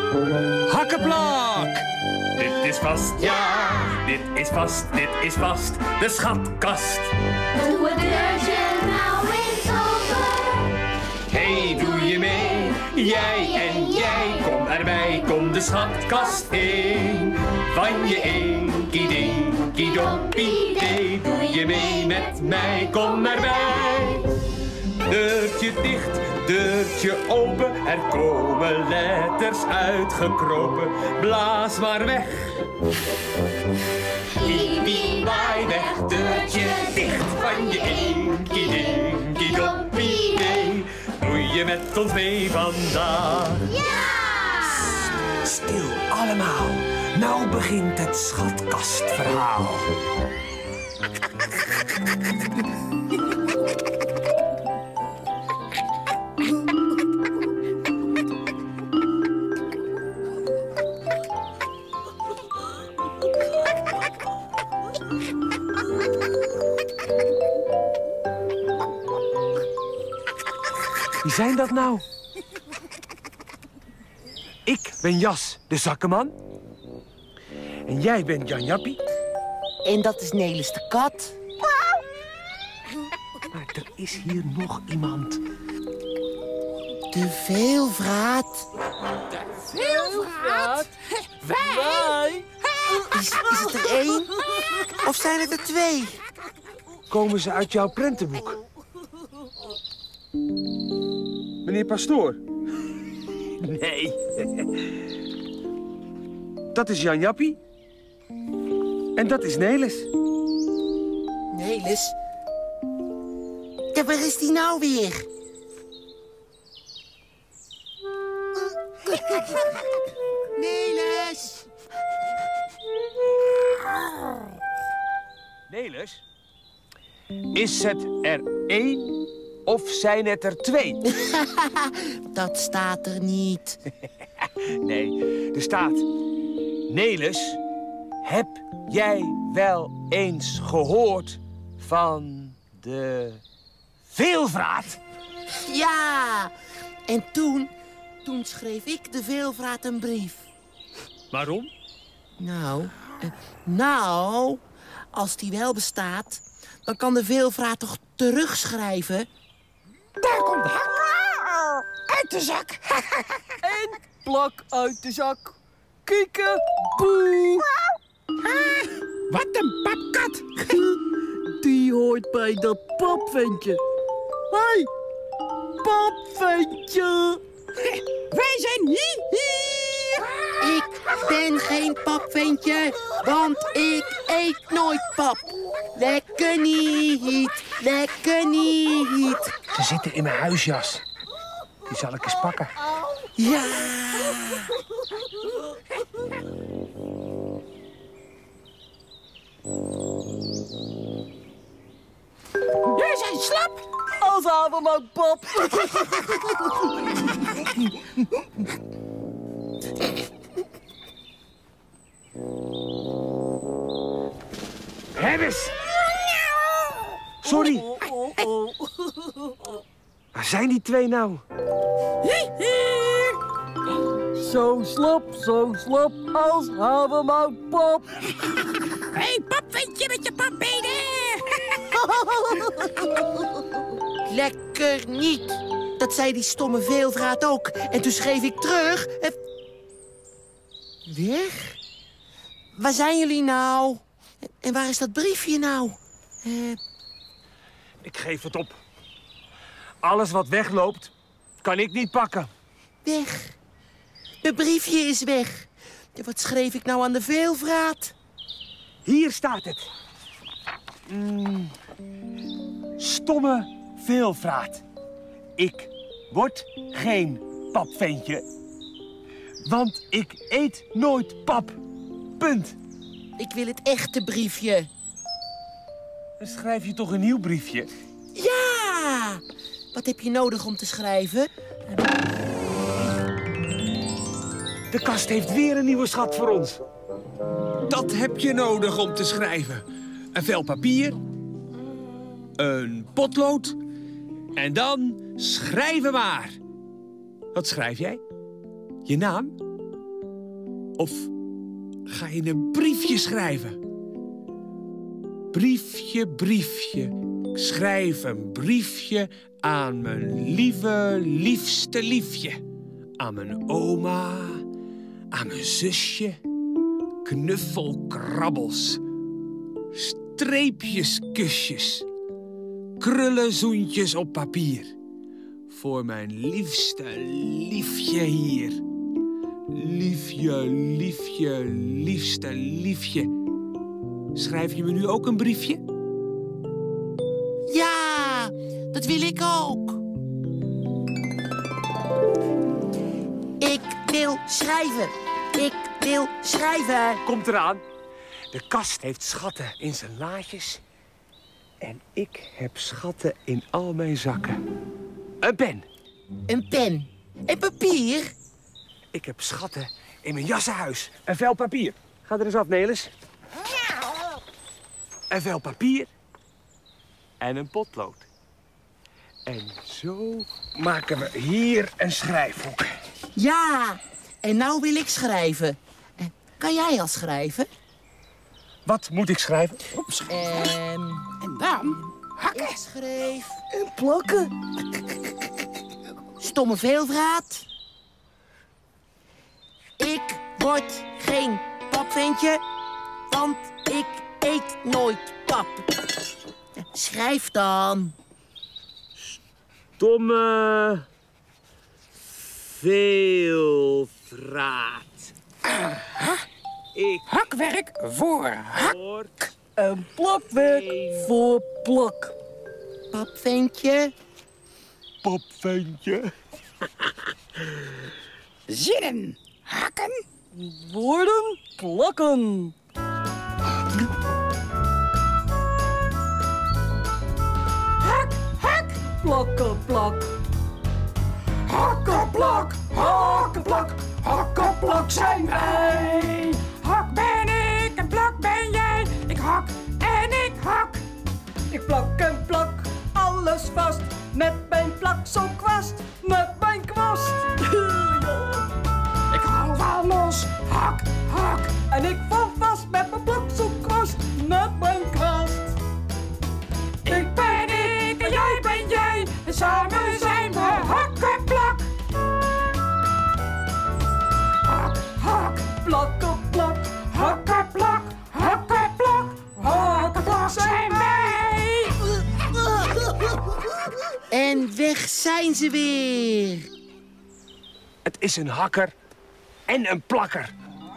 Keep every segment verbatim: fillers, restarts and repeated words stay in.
Hakkeplak! Dit is vast, ja, dit is vast, dit is vast de schatkast. Doe het deurtje nou eens open. Hey, doe je mee? Jij en jij, kom erbij, kom de schatkast in. Van je enkie dinkie doppie dee, doe je mee met mij, kom erbij. Deurtje dicht, deurtje open, er komen letters uitgekropen. Blaas maar weg. Iepie, waai weg, deurtje dicht van je enkie dinkie doppie dee. Doe je met ons mee vandaag? Ja! Stil allemaal. Nou begint het schatkastverhaal. Wie zijn dat nou? Ik ben Jas, de zakkenman. En jij bent Jan Jappie. En dat is Nelis de kat. Maar er is hier nog iemand. De veelvraat. Veelvraat? Wij? Is, is het er één? Of zijn het er twee? Komen ze uit jouw prentenboek? Meneer Pastoor? Nee. Dat is Jan Jappie. En dat is Nelis. Nelis? Ja, waar is die nou weer? Nelis! Nelis? Is het er één of zijn het er twee? Dat staat er niet. Nee, er staat... Nelis, heb jij wel eens gehoord van de veelvraat? Ja, en toen, toen schreef ik de veelvraat een brief. Waarom? Nou, eh, nou, als die wel bestaat, dan kan de veelvraat toch terugschrijven? Daar komt de hak uit de zak. En plak uit de zak. Kieken, boe. Wat een papkat. Die hoort bij dat papventje. Hé, hey, papventje. Wij zijn hier. Ik ben geen papventje, want ik eet nooit pap. Lekker niet, lekker niet. Ze zitten in mijn huisjas. Die zal ik eens pakken. Ja. Jij zijn slap. Als havermout pap. Hennis! Sorry. Oh, oh, oh. Waar zijn die twee nou? Zo slap, zo slap als havermout pap. Hé, hey, papventje met je papbenen. Lekker niet. Dat zei die stomme veelvraat ook. En toen schreef ik terug. eh, Weg? Waar zijn jullie nou? En waar is dat briefje nou? Eh, Ik geef het op. Alles wat wegloopt, kan ik niet pakken. weg. Mijn briefje is weg. Ja, wat schreef ik nou aan de veelvraat? Hier staat het. Mm, stomme veelvraat. Ik word geen papventje. Want ik eet nooit pap. Punt. Ik wil het echte briefje. Dan schrijf je toch een nieuw briefje? Ja! Wat heb je nodig om te schrijven? De kast heeft weer een nieuwe schat voor ons. Dat heb je nodig om te schrijven. Een vel papier, een potlood en dan schrijven maar. Wat schrijf jij? Je naam? Of ga je een briefje schrijven? Briefje, briefje. Ik schrijf een briefje aan mijn lieve, liefste liefje. Aan mijn oma, aan mijn zusje. Knuffelkrabbels. Streepjes, kusjes. Krullen, zoentjes op papier. Voor mijn liefste liefje hier. Liefje, liefje, liefste liefje. Schrijf je me nu ook een briefje? Ja, dat wil ik ook. Ik wil schrijven. Ik wil schrijven. Komt eraan. De kast heeft schatten in zijn laadjes. En ik heb schatten in al mijn zakken. Een pen. Een pen. En papier. Ik heb schatten in mijn jassenhuis. Een vel papier. Ga er eens af, Nelis. Een vel papier. En een potlood. En zo maken we hier een schrijfhoek. Ja, en nou wil ik schrijven. Eh, Kan jij al schrijven? Wat moet ik schrijven? Ehm, En dan hakken. ik schreef En plakken. stomme veelvraat. Ik word geen papventje, want ik eet nooit pap. Schrijf dan. Stomme veelvraat. Ik Hakwerk voor hak. word En plakwerk voor plak. Papventje. papventje. Zinnen. Hakken. Woorden plakken. Hak, hak. Plakken, plak. Hakkenplak, hakkenplak, hakkenplak zijn wij. Hak ben ik en plak ben jij. Ik hak en ik hak. Ik plak en plak alles vast. Met mijn plakselkwast. Met mijn kwast. Ik hou wel los. Hak, hak. En ik val vast met mijn plakselkwast. Met mijn kwast. Ik ben ik en jij ben jij. En samen zijn we hakkenplak. Hak, hak. Plakken, plak. Hakkenplak, hakkenplak, hakkenplak zijn wij. En weg zijn ze weer. Het is een hakker en een plakker.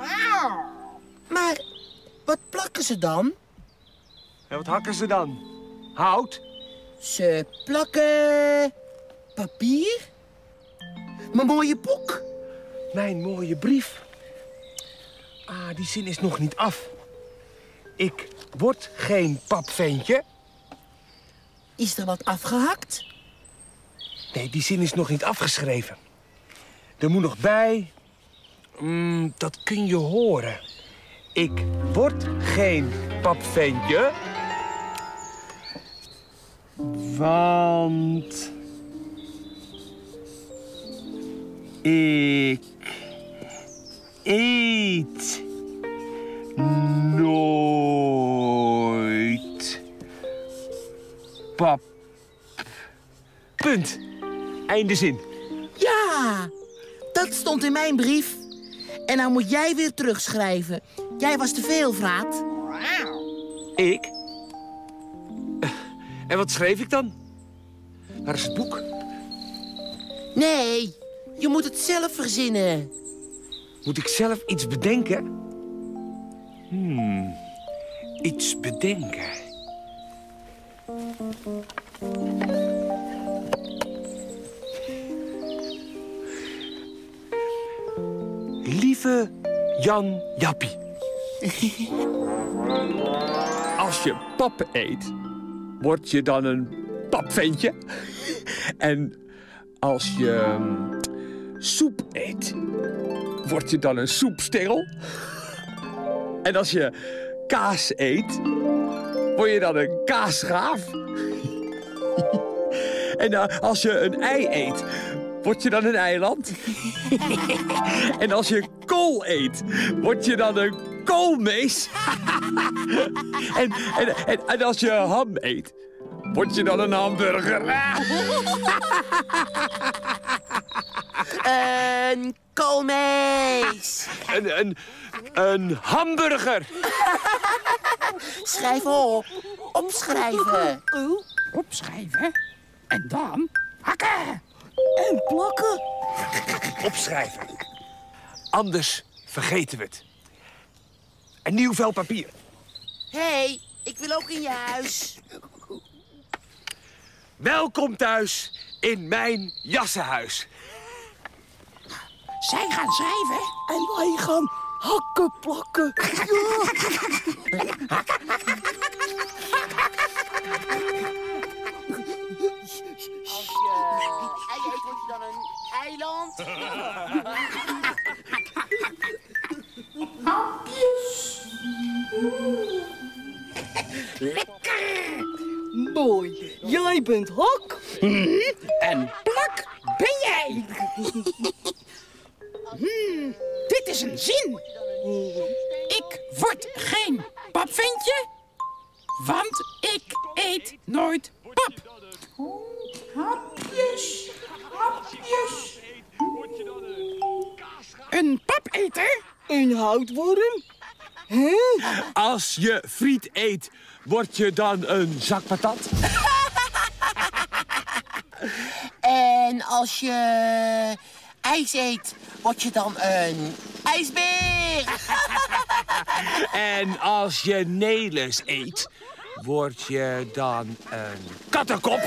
Maar wat plakken ze dan? En wat hakken ze dan? Hout? Ze plakken papier. Mijn mooie boek. Mijn mooie brief. Ah, die zin is nog niet af. Ik word geen papventje. Is er wat afgehakt? Nee, die zin is nog niet afgeschreven. Er moet nog bij... Mm, dat kun je horen. Ik word geen papventje. Want... ik... eet... nooit... pap... Punt. Einde zin. Ja, dat stond in mijn brief. En nou moet jij weer terugschrijven. Jij was de veelvraat. Ik? Eh, En wat schreef ik dan? Waar is het boek? Nee, je moet het zelf verzinnen. Moet ik zelf iets bedenken? Hmm, iets bedenken. Lieve Jan Jappie. Als je pap eet, word je dan een papventje. En als je mm, soep eet, word je dan een soepstengel. En als je kaas eet, word je dan een kaasschaaf. En uh, als je een ei eet, word je dan een eiland? En als je kool eet, word je dan een koolmees? en, en, en, en als je ham eet, word je dan een hamburger? Een koolmees. Een, een, een hamburger. Schrijf op. Opschrijven. Opschrijven. En dan hakken. En plakken. Opschrijven. Anders vergeten we het. Een nieuw vel papier. Hé, hey, ik wil ook in je huis. Welkom thuis in mijn jassenhuis. Zij gaan schrijven. En wij gaan hakken plakken. Als je ei eet, word je dan een eiland? Lekker. Mooi. Jij bent hak. En plak ben jij. Hmm, dit is een zin. Ik word geen papventje, want ik eet nooit pap. Hapjes, hapjes. Een papeter? Een houtworm. Hè? Als je friet eet, word je dan een zak patat? En als je ijs eet, word je dan een ijsbeer. En als je Nelis eet, word je dan een kattenkop?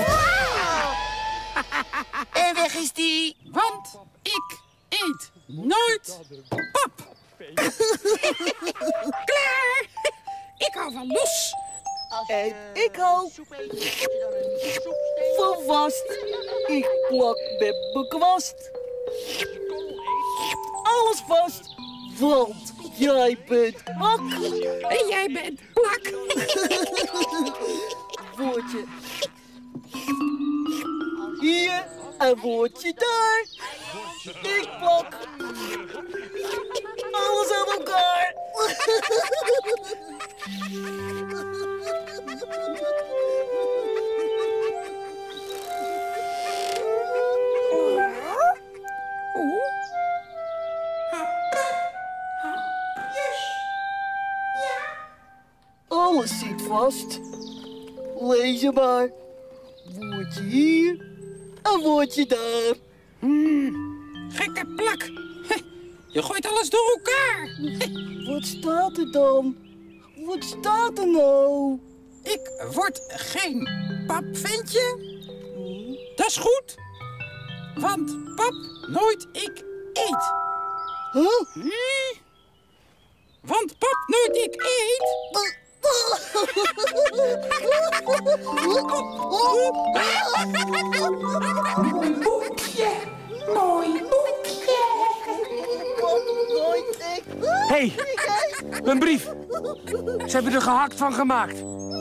En weg is die. Want ik eet nooit pap. Klaar. Ik hou van los. En ik hou van vast. Ik plak met mijn kwast. Alles vast, want jij bent hak. En jij bent plak. Woordje hier en woordje daar. Ik plak alles aan elkaar. Alles zit vast. Lees je maar. Woordje hier en woordje daar. Gekke plak. Je gooit alles door elkaar. Wat staat er dan? Wat staat er nou? Ik word geen papventje. Dat is goed. Want pap nooit ik eet. Huh? Hm? Want pap nooit ik eet. Boekje, mooi boekje. Hé, hey, mijn brief. Ze hebben er gehakt van gemaakt.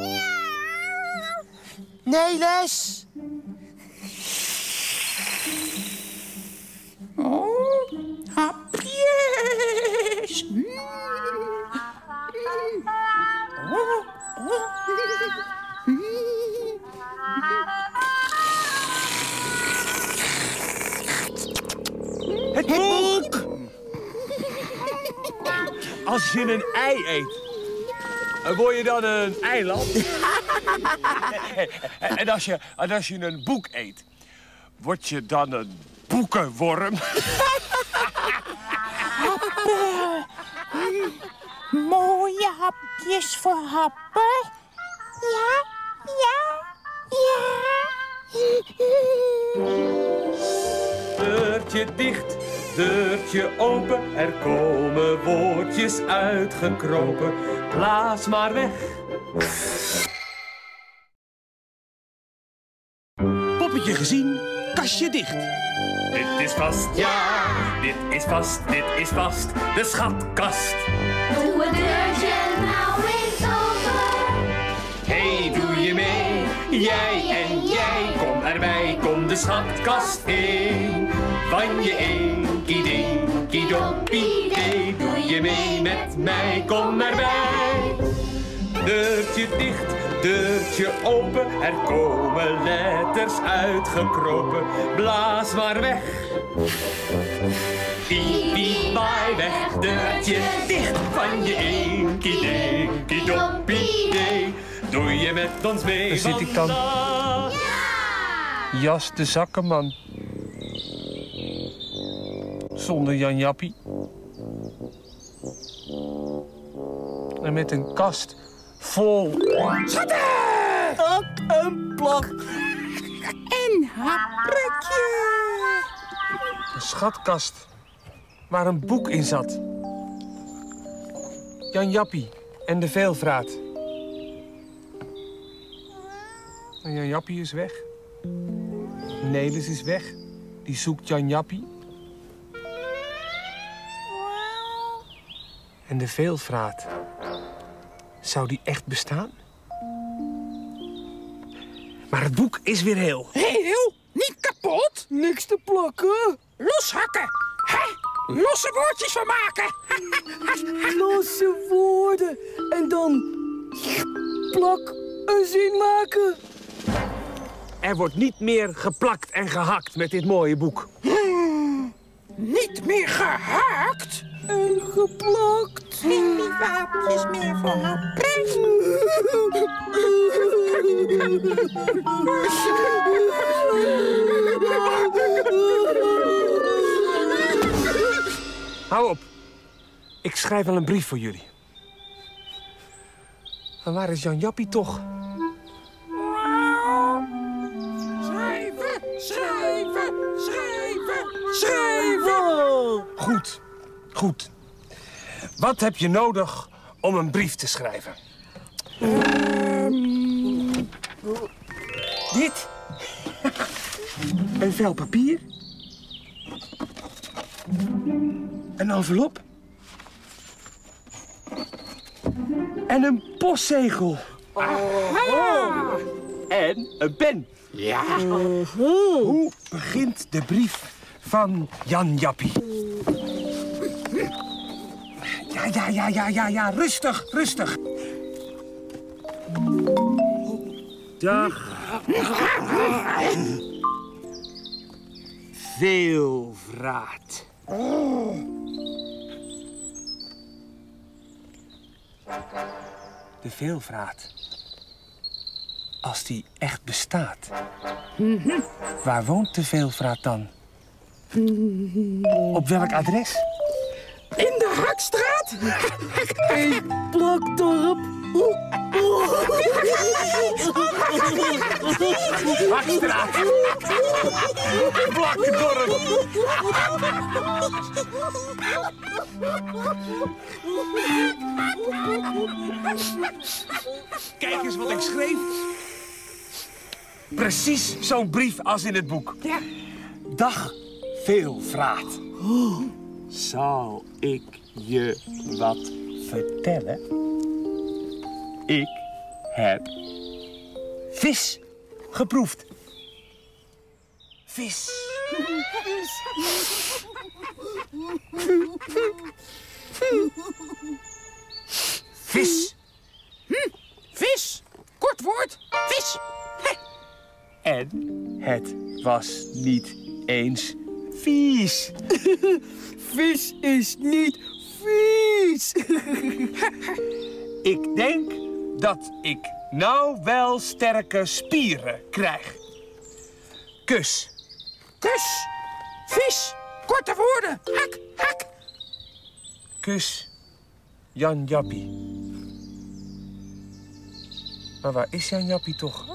Nelis. Oh, hapjes. Mm. Mm. Oh, oh. Mm. Het boek! Als je een ei eet, word je dan een eiland? En als je, en als je een boek eet, word je dan een boekenworm? Happen. Mm. Mooie hapjes voor happen. Ja, ja, ja. Deurtje dicht, deurtje open, er komen woordjes uitgekropen. Blaas maar weg. Poppetje gezien, kastje dicht. Dit is vast, ja, dit is vast, dit is vast, de schatkast. Doe het deurtje nou eens open. Hey, doe je mee? Jij en jij, kom erbij, kom de schatkast in. van je Enkie Dinkie Doppie Dee. Doe je mee met mij, kom erbij. Deurtje dicht, deurtje open, er komen letters uitgekropen. Blaas maar weg. Piep, piep, baai weg, deurtje dicht van je Enkie Dinkie Doppie Dee. Doe je met ons mee? Daar zit ik dan. vandaag? Jas de zakkenman. Zonder Jan Jappie. En met een kast vol. Schatten! Hak en plak. En happertje. Een schatkast waar een boek in zat. Jan Jappie en de veelvraat. En Jan Jappie is weg. Nelis is weg. Die zoekt Jan Jappie. En de veelvraat. Zou die echt bestaan? Maar het boek is weer heel. Heel, niet kapot. Niks te plakken. Loshakken. Hè? Losse woordjes van maken. Losse woorden. En dan plak een zin maken. Er wordt niet meer geplakt en gehakt met dit mooie boek. Niet meer gehakt. En geplakt. Geen waapjes meer voor mijn prijs. Hou op. Ik schrijf wel een brief voor jullie. Maar waar is Jan Jappie toch? Schrijven, schrijven, schrijven, Schrijven. Goed, goed. Wat heb je nodig om een brief te schrijven? Dit. Een vel papier. Een envelop. En een postzegel. Aha. En een pen. Ja. Hoe begint de brief van Jan Jappie? Ja, ja, ja, ja, ja, ja. Rustig, rustig. Dag. Veelvraat. De veelvraat. Als die echt bestaat. Waar woont de veelvraat dan? Op welk adres? In de Hakstraat. Een plakdorp. Hakstraat. Plakkendorp. Kijk eens wat ik schreef. Precies zo'n brief als in het boek. Ja. Dag, veelvraat. Zal ik je wat vertellen? Ik heb vis geproefd. Vis. Vis. Hm, vis. Kort woord. Vis. Hè. En het was niet eens vies. Vis is niet vies. Ik denk dat ik nou wel sterke spieren krijg. Kus. Kus. Vis. Korte woorden. Hak, hak. Kus. Jan Jappie. Maar waar is Jan Jappie toch?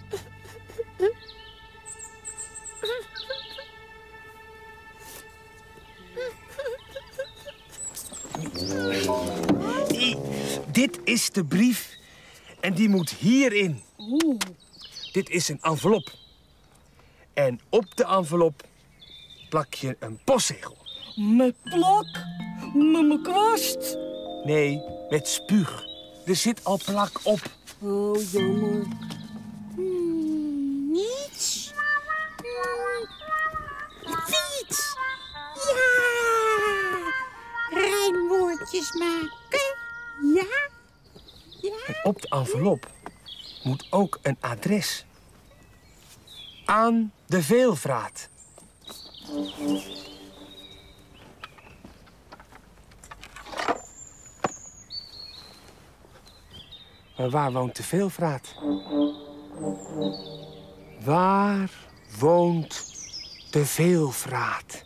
Dit is de brief en die moet hierin. Oeh. Dit is een envelop. En op de envelop plak je een postzegel. Met plak. Met mijn kwast. Nee, met spuug. Er zit al plak op. Oh, jammer. Hmm, niets. Hmm, fiets. woordjes maken. Ja? Ja? En op de envelop moet ook een adres. Aan de Veelvraat. Maar waar woont de Veelvraat? Waar woont de Veelvraat?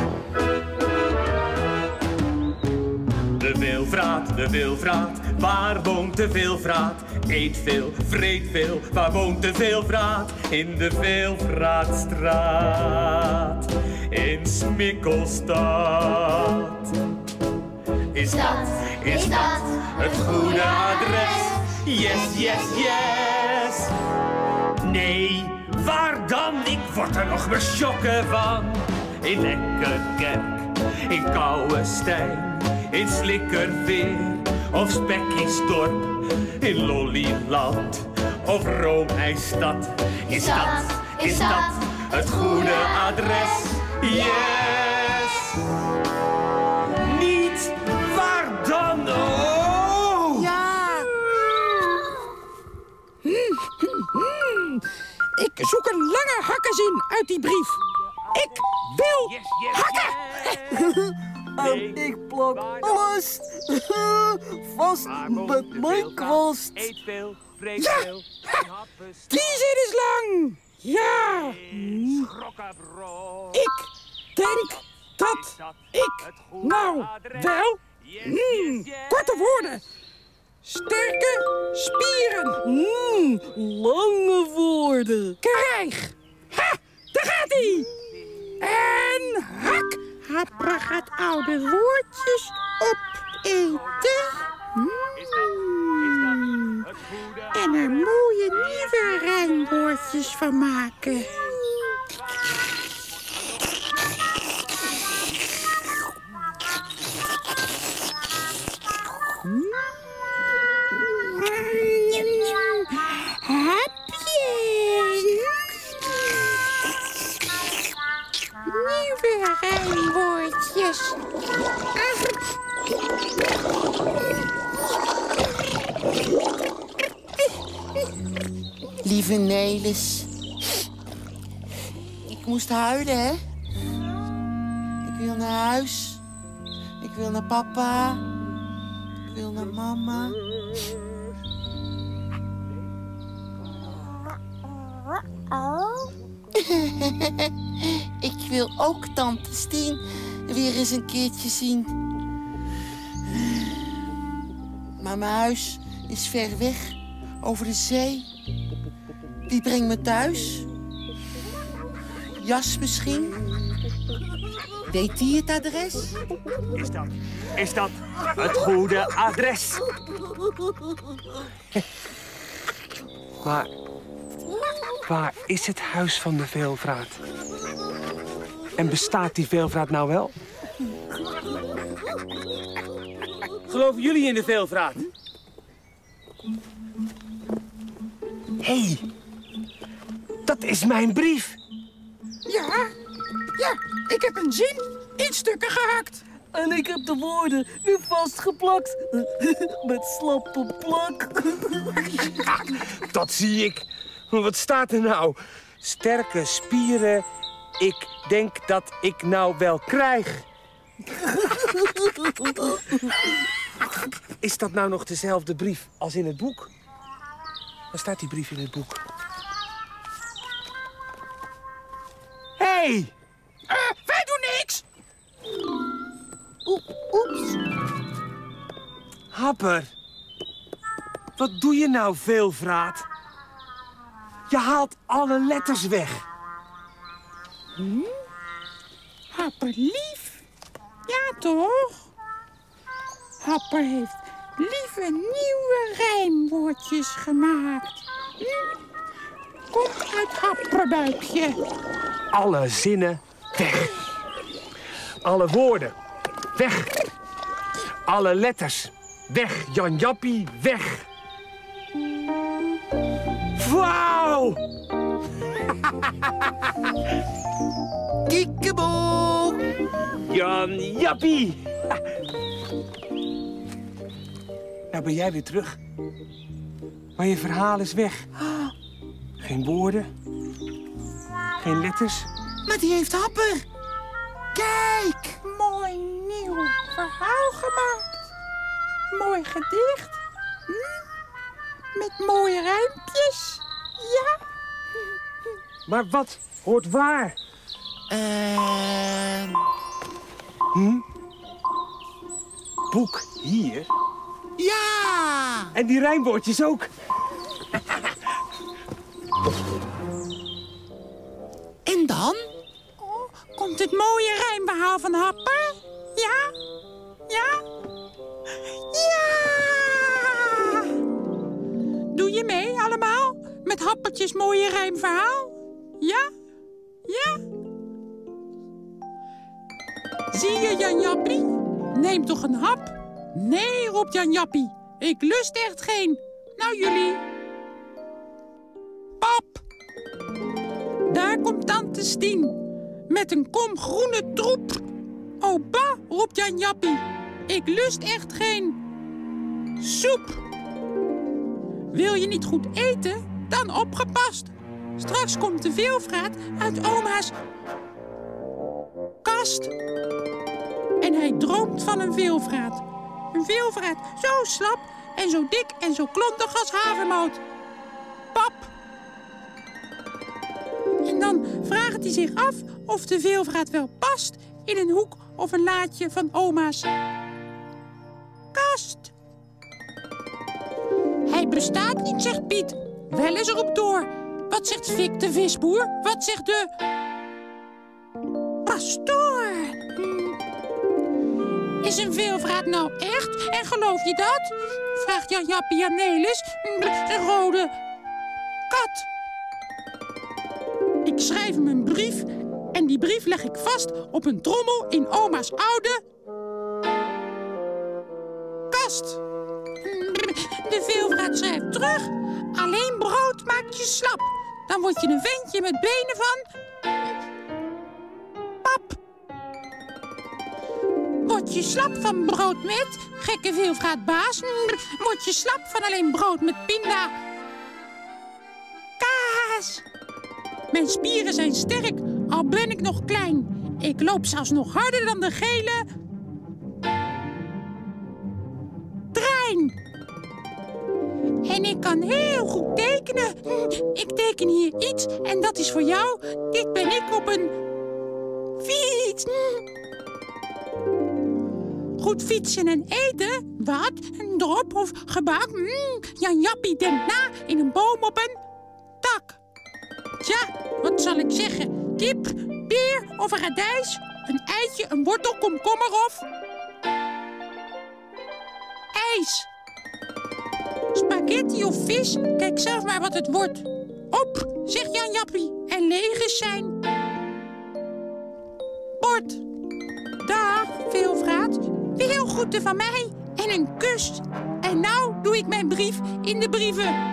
De veelvraat, de veelvraat, waar woont de veelvraat? Eet veel, vreet veel, waar woont de veelvraat? In de Veelvraatstraat, in Smikkelstad. Is dat, is dat het goede adres? Yes, yes, yes. Nee, waar dan? Ik word er nog beschokken van. In Lekkerkerk, in Kouwestein, in Slikkerveer of Spekkiesdorp, in Lollyland of Roomijstad. Is dat, is dat het goede adres? Yes! Niet waar dan? Oh! Ja! Ik zoek een lange hakkenzin uit die brief. Ik wil hakken! En ik plak alles vast met mijn kwast. Eet veel, vreet Ja! veel. Ha! Die zin is lang! Ja! Ik denk dat ik nou wel... Hmm, korte woorden. Sterke spieren. Mm, lange woorden. Krijg. Ha! Daar gaat hij! En hak. Hapra gaat oude woordjes opeten. Mm. En er mooie nieuwe rijmwoordjes van maken. Nieuwe rijmwoordjes. Lieve Nelis. Ik moest huilen, hè? Ik wil naar huis. Ik wil naar papa. Ik wil naar mama. Ik wil ook tante Stien weer eens een keertje zien. Maar mijn huis is ver weg, over de zee. Wie brengt me thuis? Jas misschien? Weet die het adres? Is dat, is dat het goede adres? Maar waar is het huis van de Veelvraat? En bestaat die Veelvraat nou wel? Geloven jullie in de Veelvraat? Hé, hey, dat is mijn brief. Ja, ja, ik heb een zin in stukken gehakt. En ik heb de woorden weer vastgeplakt. Met slappe plak. Dat zie ik. Maar wat staat er nou? Sterke spieren. Ik denk dat ik nou wel krijg. Is dat nou nog dezelfde brief als in het boek? Waar staat die brief in het boek? Hé! Hey! Uh, wij doen niks. Oeps. Happer, wat doe je nou, Veelvraat? Je haalt alle letters weg. Hm? Happer lief? Ja, toch? Happer heeft lieve nieuwe rijmwoordjes gemaakt. Hm? Komt uit Happerbuikje. Alle zinnen weg. Alle woorden weg. Alle letters weg. Jan Jappie weg. Wauw! Kiekeboe! Jan Jappie! Nou ben jij weer terug. Maar je verhaal is weg. Geen woorden. Geen letters. Maar die heeft Happer. Kijk. Mooi nieuw verhaal gemaakt. Mooi gedicht. Hm? Met mooie rijmpjes. Ja. Maar wat hoort waar? Ehm... Hm? Boek hier. Ja. En die rijmwoordjes ook. En dan? Oh, komt het mooie rijmverhaal van Happer? Ja? Ja? Ja! Doe je mee allemaal? Met Happertjes mooie rijmverhaal? Ja? Ja? Zie je Jan Jappie? Neem toch een hap? Nee, roept Jan Jappie. Ik lust echt geen. Nou jullie. Pap. Daar komt tante Stien. Met een kom groene troep. Oh bah, roept Jan Jappie. Ik lust echt geen soep. Wil je niet goed eten? Dan opgepast. Straks komt de veelvraat uit oma's kast. En hij droomt van een veelvraat. Een veelvraat zo slap en zo dik en zo klontig als havermout. Pap. En dan vraagt hij zich af of de veelvraat wel past in een hoek of een laadje van oma's kast. Hij bestaat niet, zegt Piet. Wel eens erop door. Wat zegt Fik de visboer? Wat zegt de pastoor? Hm. Is een veelvraat nou echt? En geloof je dat? Vraagt Jan Jappie aan Nelis, een rode kat. Ik schrijf hem een brief en die brief leg ik vast op een trommel in oma's oude kast. De veelvraat schrijft terug. Alleen brood maakt je slap. Dan word je een ventje met benen van pap. Word je slap van brood met gekke veelvraat baas? Word je slap van alleen brood met pinda kaas? Mijn spieren zijn sterk, al ben ik nog klein. Ik loop zelfs nog harder dan de gele trein. En ik kan heel goed tekenen. Ik teken hier iets en dat is voor jou. Dit ben ik op een fiets. Goed fietsen en eten? Wat? Een drop of gebak? Mm, Jan Jappie denkt na in een boom op een tak. Tja, wat zal ik zeggen? Kip, peer of een radijs? Een eitje, een wortel, komkommer of ijs? Spaghetti of vis? Kijk zelf maar wat het wordt. Op, zegt Jan Jappie. En leeg is zijn bord. Dag, veelvraat. Veel groeten van mij en een kus. En nou doe ik mijn brief in de brievenbus.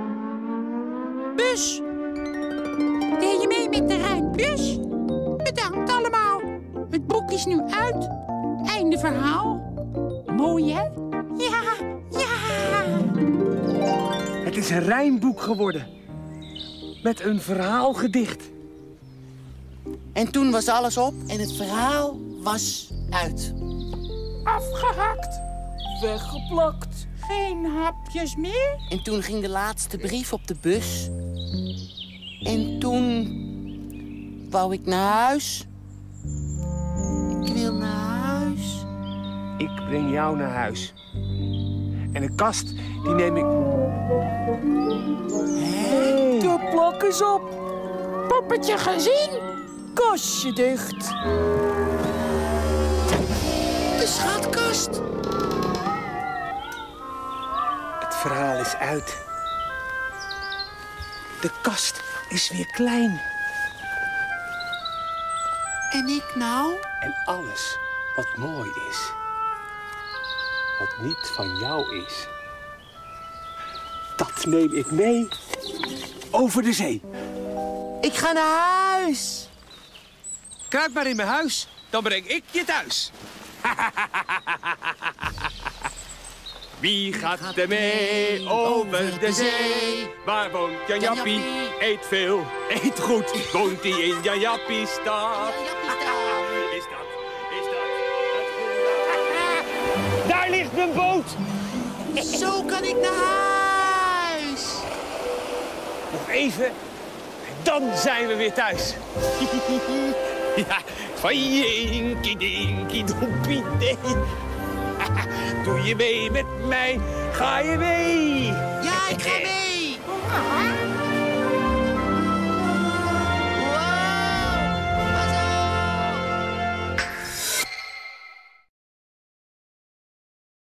Deed je mee met de rijmpjes? Bedankt allemaal. Het boek is nu uit. Einde verhaal. Mooi, hè? Ja, ja. Het is een rijmboek geworden. Met een verhaalgedicht. En toen was alles op en het verhaal was uit. Afgehakt. Weggeplakt. Geen hapjes meer. En toen ging de laatste brief op de bus. En toen wou ik naar huis. Ik wil naar huis. Ik breng jou naar huis. En een kast, die neem ik... Hé? De plak is op. Poppetje gezien? Kastje dicht. De schatkast. Het verhaal is uit. De kast is weer klein. En ik nou? En alles wat mooi is, wat niet van jou is, dat neem ik mee over de zee. Ik ga naar huis. Kruip maar in mijn huis, dan breng ik je thuis. Wie gaat er mee over de zee? Waar woont Jan Jappie? Eet veel, eet goed. Woont hij in Jan Jappie stad? Is dat, is dat het Daar ligt mijn boot. Zo kan ik naar huis. Nog even, dan zijn we weer thuis. Ja, van Jinky Dinky Dompie Dee. Doe je mee met mij, ga je mee. Ja,